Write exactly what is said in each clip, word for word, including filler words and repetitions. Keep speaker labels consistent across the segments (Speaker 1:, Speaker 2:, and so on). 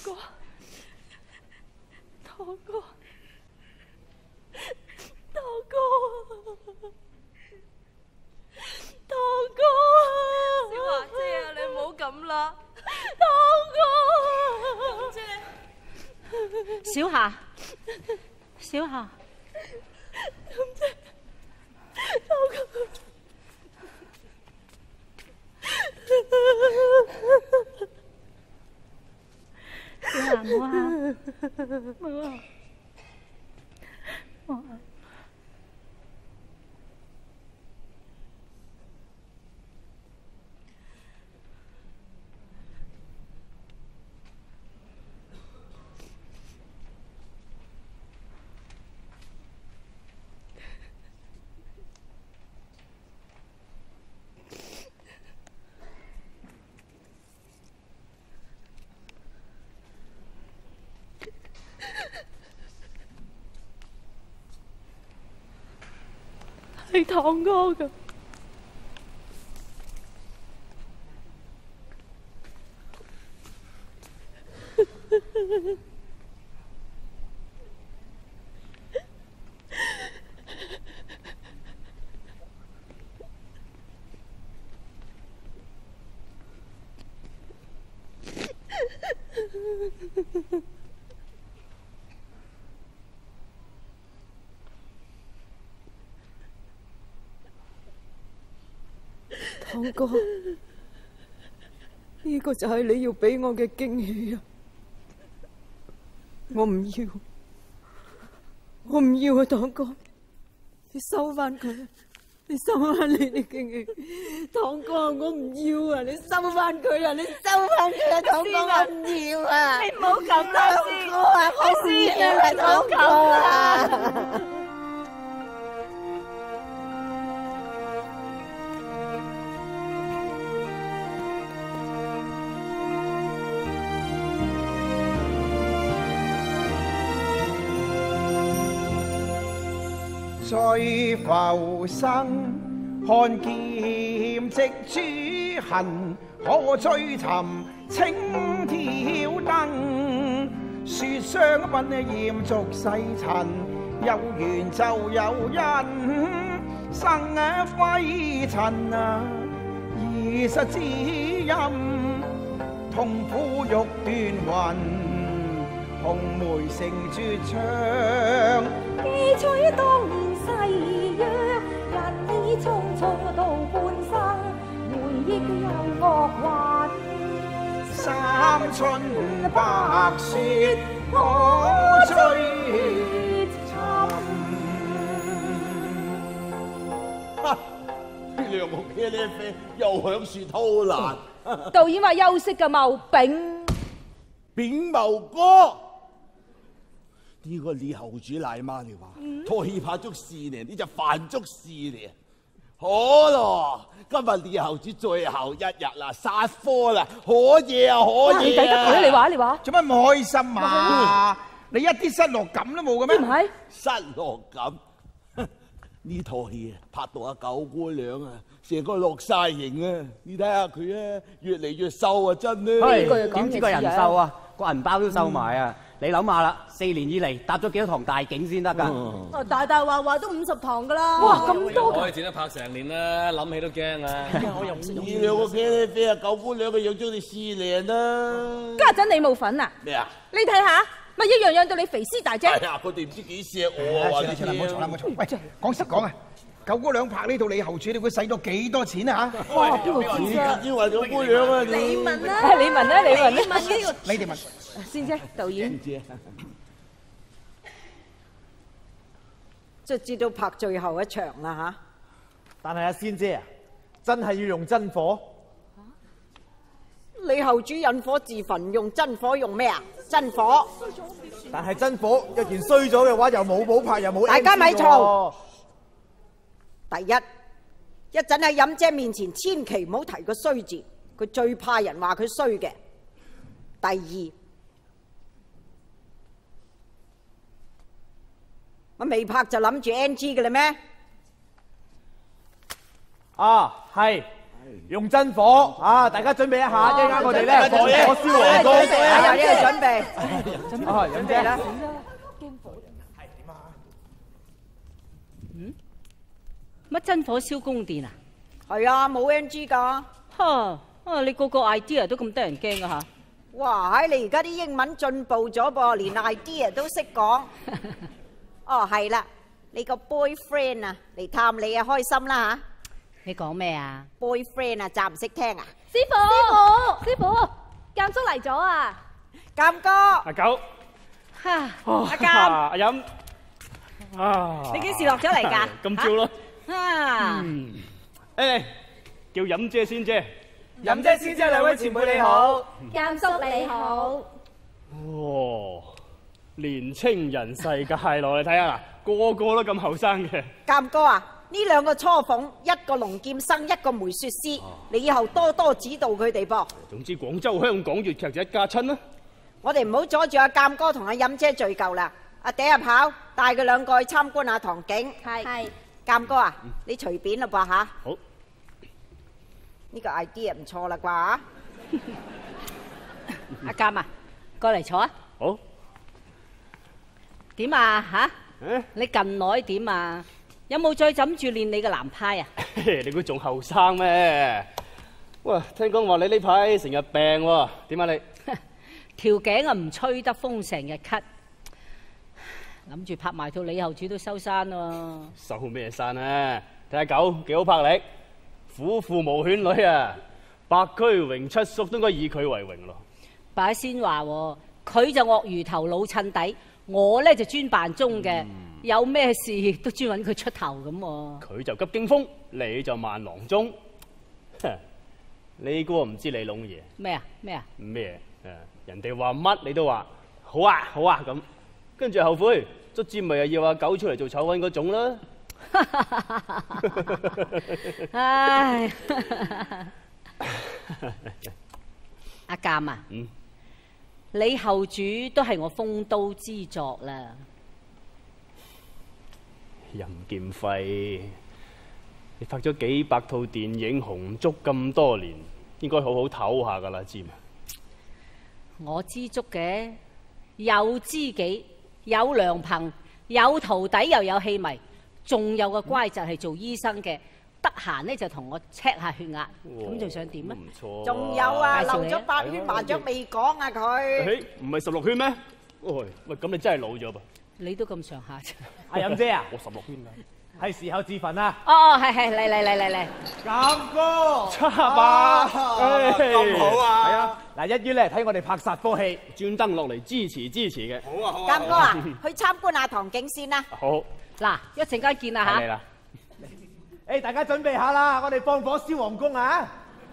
Speaker 1: 哥，堂哥，堂哥，堂哥，小華姐啊，你唔好咁啦，堂哥，姐，
Speaker 2: 小霞，小霞，
Speaker 1: 姐，堂哥。
Speaker 2: 小霞唔好喊，唔好喊，唔好喊。
Speaker 1: 係堂哥噶，堂哥，呢個就係你要俾我嘅驚喜啊！我唔要，我唔要啊，堂哥，你收翻佢，你收翻你嘅驚喜，堂哥，我唔要啊！你收翻佢啊！你收翻佢啊！堂哥，我唔要啊！
Speaker 2: 你唔好咁啦，
Speaker 1: 堂哥啊，我唔要啊！堂哥啊！
Speaker 3: 在浮生看劍跡朱痕，可追尋青挑燈。雪霜奔艷逐世塵，有緣就有因，生灰塵啊，而實知音，痛苦欲斷魂。 紅梅成絕唱，
Speaker 4: 記取當年誓約，人已匆匆度半生，回憶又惡運。
Speaker 3: 三春白雪可追尋。
Speaker 5: 哈！兩個茄喱啡又響樹偷懶。
Speaker 4: 導演話休息嘅毛炳，
Speaker 5: 炳茂哥。 呢個李後主奶媽你話拖戲拍足四年，呢隻犯足四年，好咯！今日李後主最後一日啦，殺科啦，可嘢啊，可
Speaker 4: 你抵
Speaker 5: 嘢啊！
Speaker 4: 得佢，你話你話
Speaker 3: 做乜唔開心啊？你一啲失落感都冇嘅咩？
Speaker 4: 唔係
Speaker 5: 失落感。呢套戲拍到阿九姑娘啊，成個落晒型啊！你睇下佢啊，越嚟越瘦啊，真咧。
Speaker 6: 點知個人瘦啊？個銀包都瘦埋啊！你諗下啦，四年以嚟搭咗幾多堂大景先得㗎？
Speaker 7: 大大話話都五十堂㗎啦！
Speaker 4: 哇，咁多
Speaker 8: 可以剪得拍成年啦，諗起都驚啊！
Speaker 5: 我又唔識呢兩個茄喱啡啊，九姑娘嘅養咗你四年啦。
Speaker 4: 家陣你冇份啊？
Speaker 5: 咩啊？
Speaker 4: 你睇下，咪一樣養到你肥屍大隻。
Speaker 5: 哎呀，佢哋唔知幾錫我啊！
Speaker 3: 算啦算啦，唔好嘈啦唔好嘈。喂，講實講啊！ 九姑娘拍呢套李後主，你估使咗幾多錢啊？嚇！
Speaker 4: 哇，邊個知啊？
Speaker 5: 因為九姑娘啊，
Speaker 7: 你問啦，
Speaker 4: 你問啦，你問。
Speaker 7: 你問呢個，
Speaker 3: 你哋問
Speaker 4: 先啫，導演。
Speaker 7: 就知道拍最後一場啦嚇。
Speaker 9: 但係阿仙姐啊，真係要用真火。
Speaker 7: 李後主引火自焚，用真火用咩啊？真火。
Speaker 9: 但係真火若然衰咗嘅話，又冇補拍，又冇。
Speaker 7: 大家咪嘈。 第一，一陣喺飲姐面前，千祈唔好提個衰字，佢最怕人話佢衰嘅。第二，我未拍就諗住 N G 嘅啦咩？
Speaker 9: 啊，係。 用真火啊！大家準備一下，一陣間我哋咧放火燒皇宮。
Speaker 7: 有啲準備。
Speaker 9: 哦，飲姐啦。
Speaker 2: 嗯？乜真火燒宮殿啊？
Speaker 7: 係啊，冇 N G 㗎。
Speaker 2: 嚇！啊，你個個 idea 都咁得人驚㗎嚇！
Speaker 7: 哇！喺你而家啲英文進步咗噃，連 idea 都識講。哦，係啦，你個 boyfriend 啊嚟探你啊，開心啦嚇！
Speaker 2: 你講咩啊
Speaker 7: ？boyfriend 啊，暫唔識聽啊？
Speaker 10: 師傅，師傅，師傅，監叔嚟咗啊！
Speaker 7: 監哥，
Speaker 8: 阿九，
Speaker 7: 阿監，
Speaker 8: 阿飲，啊！
Speaker 7: 你幾時落咗嚟㗎？
Speaker 8: 今朝咯。
Speaker 7: 啊！
Speaker 8: 嗯，誒，叫飲姐先啫。
Speaker 9: 飲姐先姐，兩位前輩你好。
Speaker 10: 監叔你好。
Speaker 8: 哇！年青人世界咯，你睇下嗱，個個都咁後生嘅。
Speaker 7: 監哥啊！呢兩個雛鳳，一個龍劍生，一個梅雪詩，你以後多多指導佢哋噃。
Speaker 8: 總之廣州、香港粵劇就一家親啦。
Speaker 7: 我哋唔好阻住阿監哥同阿飲姐聚舊啦。阿嗲阿跑，帶佢兩個去參觀下唐景。
Speaker 10: 係。
Speaker 7: 監哥啊，你隨便啦噃嚇。
Speaker 8: 好。
Speaker 7: 呢個 idea 唔錯啦啩？
Speaker 2: 阿監啊，過嚟坐啊。
Speaker 8: 好。
Speaker 2: 點啊嚇？你近來點啊？有冇再枕住練你嘅南派啊？
Speaker 8: 你估仲後生咩？哇！聽講話你呢排成日病喎，點啊你？
Speaker 2: 條頸啊唔吹得風，成日咳，諗住拍埋套李後主都收山喎。
Speaker 8: 收咩山啊？睇下狗幾好魄力，虎父無犬女啊！白駒榮七叔都應該以佢為榮咯。
Speaker 2: 擺先話喎，佢就鱷魚頭老襯底，我咧就專扮鐘嘅。嗯有咩事都專揾佢出頭咁喎。
Speaker 8: 佢就急驚風，你就慢郎中。你估我唔知你攏嘢？
Speaker 2: 咩啊？咩啊？
Speaker 8: 咩？誒，人哋話乜你都話好啊好啊咁，跟住後悔，卒之咪又要阿狗出嚟做醜揾嗰種啦。
Speaker 2: 唉，阿監啊，
Speaker 8: 嗯，
Speaker 2: 李後主都係我風刀之作啦。
Speaker 8: 任劍輝，你拍咗幾百套電影紅足咁多年，應該好好唞下噶啦，知嘛？
Speaker 2: 我知足嘅，有知己，有良朋，有徒弟，又有戲迷，仲有個乖侄係做醫生嘅，得閒呢就同我 check 下血壓，咁仲想點啊？
Speaker 8: 唔錯。
Speaker 7: 仲有啊，漏咗八圈麻雀未講啊佢。
Speaker 8: 誒，唔係十六圈咩？喂，喂，咁你真係老咗噃。
Speaker 2: 你都咁上下啫。
Speaker 9: 阿飲姐啊，
Speaker 8: 我十六圈㗎。
Speaker 9: 係時候自焚啦！
Speaker 2: 哦哦，係係，嚟嚟嚟嚟嚟。
Speaker 9: 監哥，
Speaker 8: 七八，
Speaker 9: 咁好啊！係啊，嗱，一於咧睇我哋拍殺科戲，
Speaker 8: 專登落嚟支持支持嘅。
Speaker 9: 好啊好啊！
Speaker 7: 監哥啊，去參觀下唐景先啦。
Speaker 8: 好。
Speaker 2: 嗱，一陣間見啦嚇。
Speaker 8: 嚟啦！
Speaker 9: 誒，大家準備下啦，我哋放火燒皇宮啊！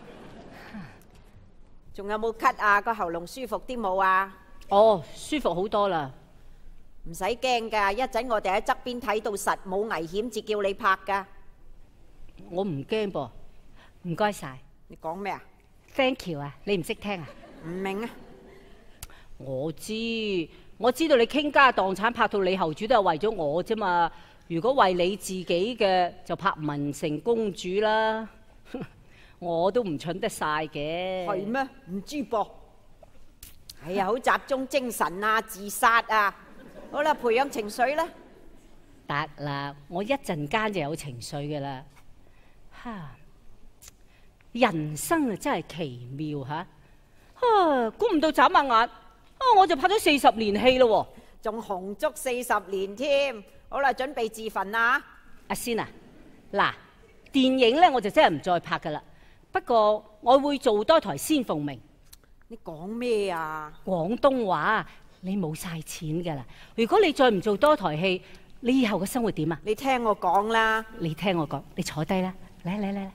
Speaker 7: 仲有冇咳啊？個喉嚨舒服啲冇啊？
Speaker 2: 哦，舒服好多啦。
Speaker 7: 唔使驚㗎，一陣我哋喺側邊睇到實冇危險，至叫你拍㗎。
Speaker 2: 我唔驚噃，唔該晒。
Speaker 7: 你講咩啊
Speaker 2: ？Thank you 啊，你唔識聽啊？
Speaker 7: 唔明啊？
Speaker 2: 我知，我知道你傾家蕩產拍到李後主都係為咗我啫嘛。如果為你自己嘅，就拍文成公主啦。我都唔蠢得晒嘅。
Speaker 7: 係咩？唔知噃。哎呀，好集中精神啊，自殺啊！好啦，培養情緒啦。
Speaker 2: 得啦，我一陣間就有情緒嘅啦。哈，人生啊真係奇妙嚇！啊，估唔到眨下眼，啊我就拍咗四十年戲咯喎，
Speaker 7: 仲紅足四十年添。好啦，準備自焚啦。
Speaker 2: 阿仙啊，嗱，電影咧我就真係唔再拍噶啦。不過我會做多台《仙鳳鳴》。
Speaker 7: 你講咩啊？
Speaker 2: 廣東話。你冇晒錢噶啦！如果你再唔做多台戲，你以後嘅生活點啊？
Speaker 7: 你聽我講啦。
Speaker 2: 你聽我講，你坐低啦，嚟嚟嚟嚟。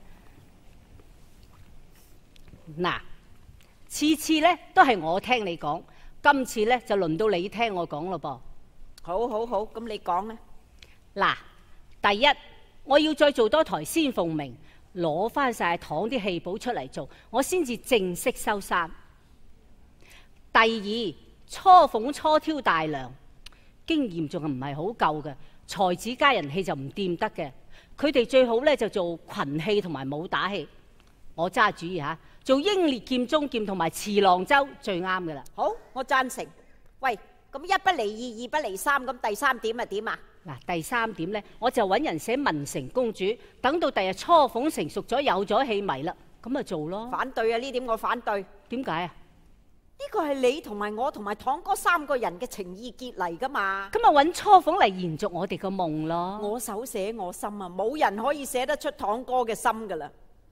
Speaker 2: 嗱，次次咧都係我聽你講，今次咧就輪到你聽我講咯噃。
Speaker 7: 好好好，咁你講啦。
Speaker 2: 嗱，第一我要再做多台《仙鳳鳴》，攞翻晒堂啲戲寶出嚟做，我先至正式收山。第二。雛鳳初挑大梁，經驗仲係唔係好夠嘅，才子佳人戲就唔掂得嘅。佢哋最好咧就做群戲同埋武打戲。 我揸主意嚇，做英烈劍、中劍同埋慈郎洲最啱嘅啦。
Speaker 7: 好，我贊成。喂，咁一不離二，二不離三，咁第三點係點啊？
Speaker 2: 嗱，第三點咧，我就揾人寫文成公主，等到第日雛鳳成熟咗，有咗戲迷啦，咁咪做咯。
Speaker 7: 反對啊！呢點我反對。
Speaker 2: 點解啊？
Speaker 7: 呢個係你同埋我同埋堂哥三個人嘅情意結嚟噶嘛？
Speaker 2: 咁咪揾雛鳳嚟延續我哋個夢咯。
Speaker 7: 我手寫我心啊，冇人可以寫得出堂哥嘅心噶啦。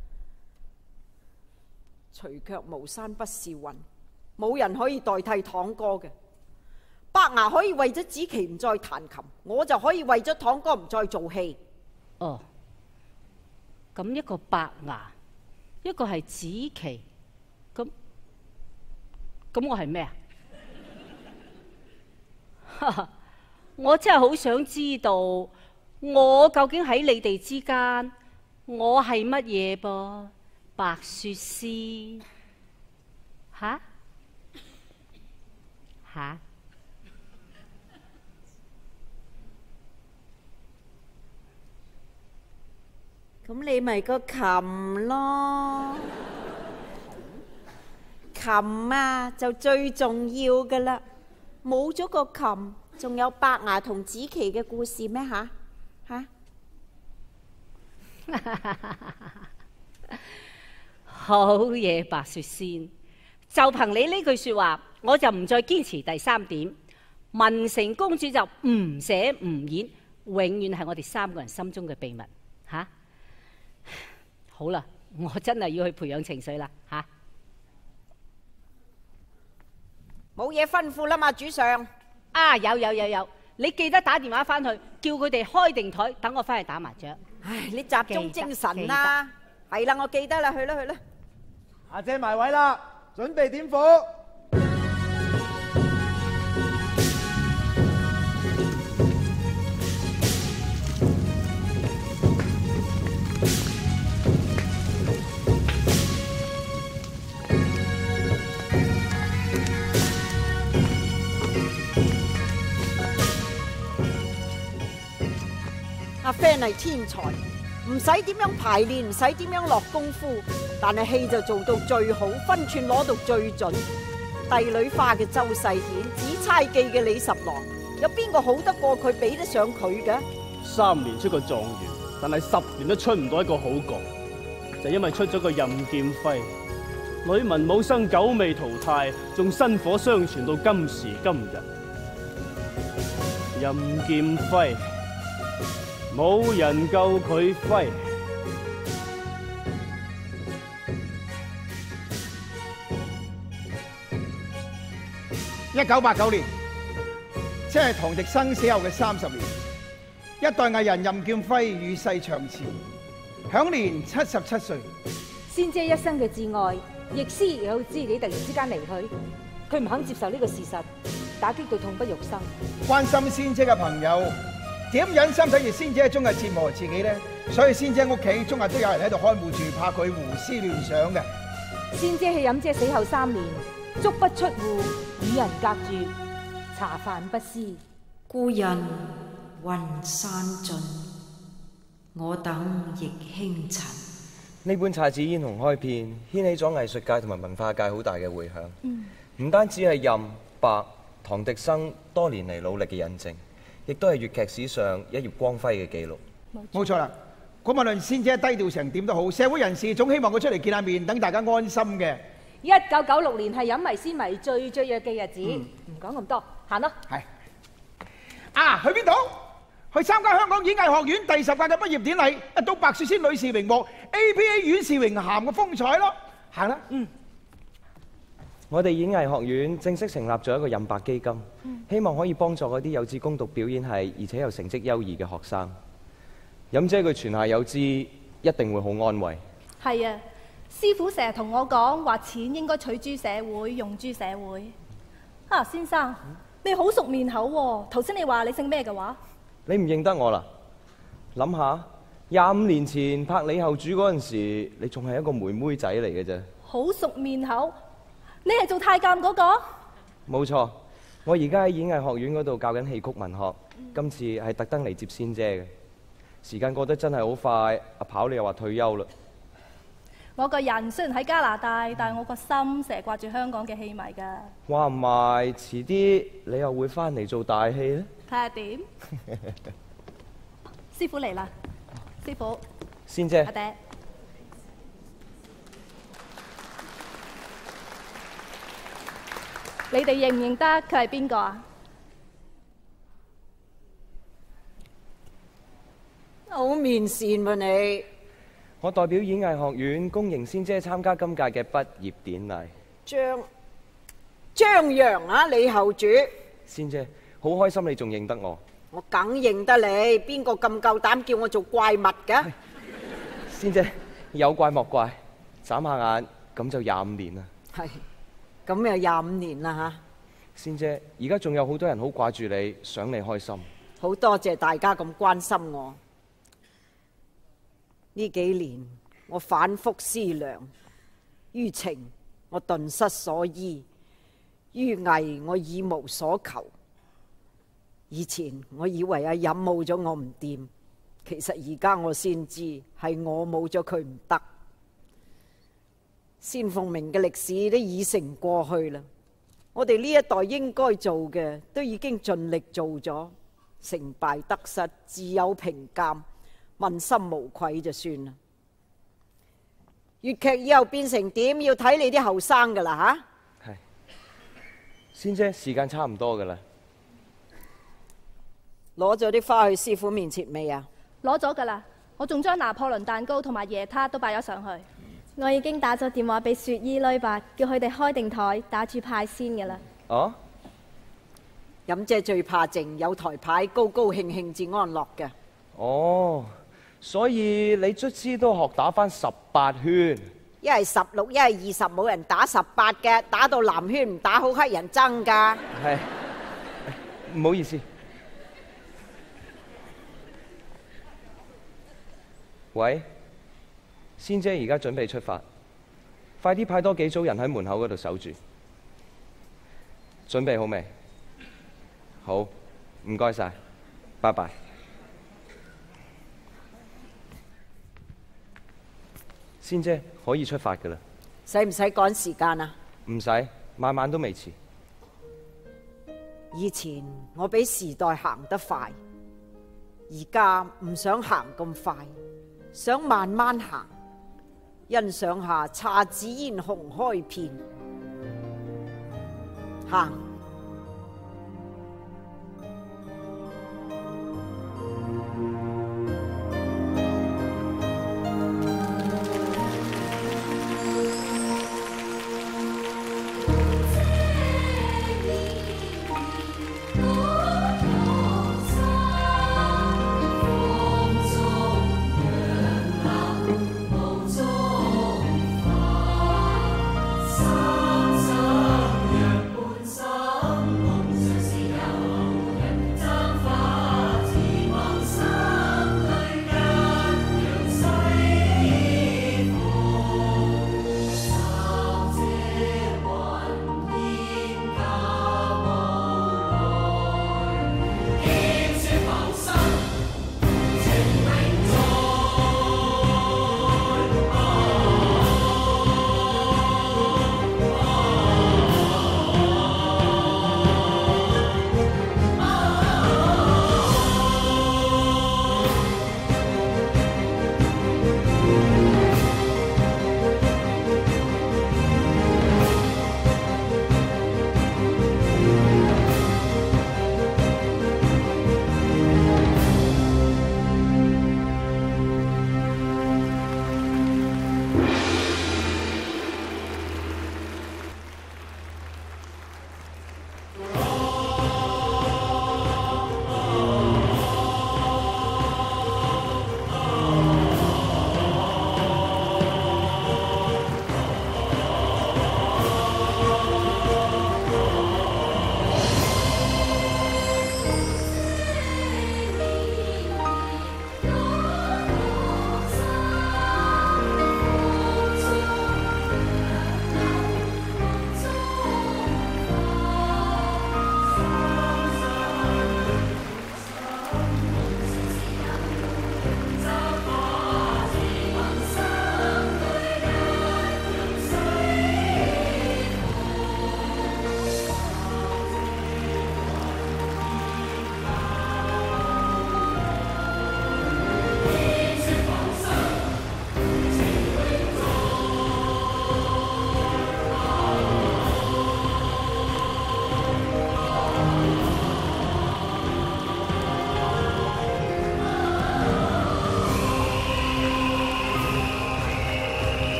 Speaker 7: 除卻巫山不是雲，冇人可以代替堂哥嘅。伯牙可以為咗子期唔再彈琴，我就可以為咗堂哥唔再做戲。
Speaker 2: 哦，咁一個伯牙，一個係子期，咁咁我係咩啊？我真係好想知道，我究竟喺你哋之間，我係乜嘢噃？白雪仙吓吓？
Speaker 7: 咁你咪個琴咯，琴啊就最重要噶啦，冇咗個琴，仲有伯牙同子期嘅故事咩吓吓？
Speaker 2: 好嘢，白雪仙，就憑你呢句說話，我就唔再堅持第三點，文成公主就唔寫唔演，永遠係我哋三個人心中嘅秘密吓。好啦，我真係要去培養情緒啦吓！
Speaker 7: 冇嘢吩咐啦嘛，主上。
Speaker 2: 啊，有有有有，你記得打電話翻去，叫佢哋開定台，等我翻去打麻雀。
Speaker 7: 唉，你集中精神啦。係啦，我記得啦，去啦去啦。
Speaker 9: 阿姐埋位啦，準備點火。
Speaker 7: 阿 Fan 係天才，唔使點樣排練，唔使點樣落功夫，但係戲就做到最好，分寸攞到最準。帝女花嘅周世顯，紫釵記嘅李十郎，有邊個好得過佢，比得上佢嘅？
Speaker 8: 三年出個狀元，但係十年都出唔到一個好角，就因為出咗個任劍輝。女文武生久未淘汰，仲薪火相傳到今時今日。任劍輝。冇人夠佢揮。
Speaker 3: 一九八九年，即係唐滌生死後嘅三十年，一代藝人任劍輝與世長辭，享年七十七歲。
Speaker 10: 仙姐一生嘅摯愛，亦師亦有知己突然之間離去，佢唔肯接受呢個事實，打擊到痛不欲生。
Speaker 3: 關心仙姐嘅朋友，點忍心睇住仙姐終日折磨自己呢？所以仙姐屋企終日都有人喺度看護住，怕佢胡思亂想嘅。
Speaker 10: 仙姐喺任姐死後三年，足不出戶，與人隔絕，茶飯不思。
Speaker 11: 故人雲散盡，我等亦輕塵。
Speaker 12: 呢本姹紫嫣紅開篇，掀起咗藝術界同埋文化界好大嘅迴響。唔、嗯、單止係任、白、唐滌生多年嚟努力嘅印證，亦都係粵劇史上一頁光輝嘅記錄。
Speaker 3: 冇錯啦，無論仙姐低調成點都好，社會人士總希望佢出嚟見下面，等大家安心嘅。
Speaker 10: 一九九六年係飲迷仙迷最雀躍嘅日子，唔講咁多，行咯。
Speaker 3: 係啊，去邊度？去參加香港演藝學院第十屆嘅畢業典禮，一睹白雪仙女士榮獲 A P A 院士榮銜嘅風采咯。行啦。嗯。
Speaker 12: 我哋演藝學院正式成立咗一個任白基金，嗯、希望可以幫助嗰啲有志攻讀表演系而且又成績優異嘅學生。任姐佢泉下有知，一定會好安慰。
Speaker 10: 係啊，師傅成日同我講話，錢應該取諸社會，用諸社會。啊，先生，嗯、你好熟面口喎。頭先你話你姓咩嘅話？
Speaker 12: 你唔認得我啦？諗下，廿五年前拍李後主嗰陣時，你仲係一個妹妹仔嚟嘅啫。好
Speaker 10: 熟面口。你係做太監嗰個？
Speaker 12: 冇錯，我而家喺演藝學院嗰度教緊戲曲文學，嗯、今次係特登嚟接仙姐嘅。時間過得真係好快，阿跑你又話退休啦。
Speaker 10: 我個人雖然喺加拿大，但係我個心成日掛住香港嘅戲迷㗎。
Speaker 12: 話唔埋，遲啲你又會翻嚟做大戲咧？
Speaker 10: 睇下點？師傅嚟啦，師傅。
Speaker 12: 仙姐。
Speaker 10: 阿爹。你哋認唔認得佢係邊個啊？
Speaker 7: 好面善喎你。
Speaker 12: 我代表演藝學院恭迎仙姐參加今屆嘅畢業典禮。
Speaker 7: 張張揚啊，李後主。
Speaker 12: 仙姐，好開心你仲認得我。
Speaker 7: 我梗認得你，邊個咁夠膽叫我做怪物㗎？
Speaker 12: 仙姐，有怪莫怪，眨下眼咁就廿五年啦。
Speaker 7: 係，咁又廿五年啦嚇。
Speaker 12: 仙姐，而家仲有好多人好掛住你，想你開心。
Speaker 7: 好多謝大家咁關心我。呢幾年我反覆思量，於情我頓失所依，於藝我已無所求。以前我以為阿飲冇咗我唔掂，其實而家我先知係我冇咗佢唔得。仙鳳鳴嘅歷史都已成過去啦，我哋呢一代應該做嘅都已經盡力做咗，成敗得失自有評鑑，問心無愧就算啦。粵劇以後變成點，要睇你啲後生噶啦吓。係，
Speaker 12: 仙姐，時間差唔多噶啦。
Speaker 7: 攞咗啲花去師傅面前未啊？
Speaker 10: 攞咗噶啦，我仲將拿破崙蛋糕同埋椰撻都擺咗上去。
Speaker 13: 我已經打咗電話俾雪姨女伯，叫佢哋開定台打住牌先噶啦。
Speaker 12: 哦，
Speaker 7: 飲姐最怕靜，有台牌高高興興至安樂嘅。
Speaker 12: 哦，所以你卒之都學打返十八圈。
Speaker 7: 一係十六，一係二十，冇人打十八嘅，打到藍圈唔打好乞人憎噶。
Speaker 12: 係，唔好意思。喂，仙姐而家準備出發，快啲派多幾組人喺門口嗰度守住。準備好未？好，唔該晒，拜拜。仙姐可以出發㗎啦。
Speaker 7: 使唔使趕時間啊？
Speaker 12: 唔使，晚晚都未遲。
Speaker 7: 以前我比時代行得快，而家唔想行咁快。想慢慢行，欣賞下姹紫嫣紅開遍，行。